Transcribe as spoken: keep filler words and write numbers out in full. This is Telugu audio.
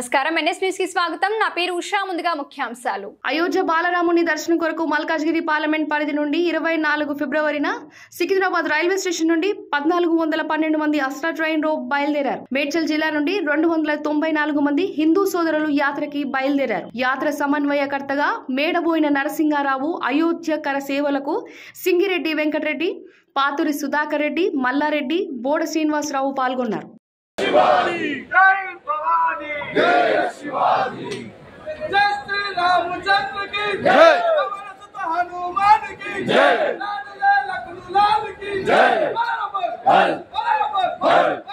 నమస్కారం ఎన్ఎస్ న్యూస్ కి స్వాగతం నా పేరు ఉషా ముందుగా ముఖ్యాంశాలు అయోధ్య బాలరాముని దర్శనం కొరకు మల్కాజ్గిరి పార్లమెంట్ పరిధి నుండి ఇరవై నాలుగు ఫిబ్రవరిన సికింద్రాబాద్ రైల్వే స్టేషన్ నుండి పద్నాలుగు వందల పన్నెండు మంది అస్ట్రా ట్రైన్ రో బయలుదేరారు. మేడ్చల్ జిల్లా నుండి రెండు వందల తొంభై నాలుగు మంది హిందూ సోదరులు యాత్రకి బయలుదేరారు. యాత్ర సమన్వయకర్తగా మేడబోయిన నరసింగారావు, అయోధ్యకర సేవలకు సింగిరెడ్డి వెంకటరెడ్డి, పాతూరి సుధాకర్ రెడ్డి, మల్లారెడ్డి, బోడ శ్రీనివాసరావు పాల్గొన్నారు. शिवाजी जय भवानी जय शिवाजी जय श्री रामचंद्र की जय हनुमान की जय लाल लखनऊ लाल की जय बराबर बराबर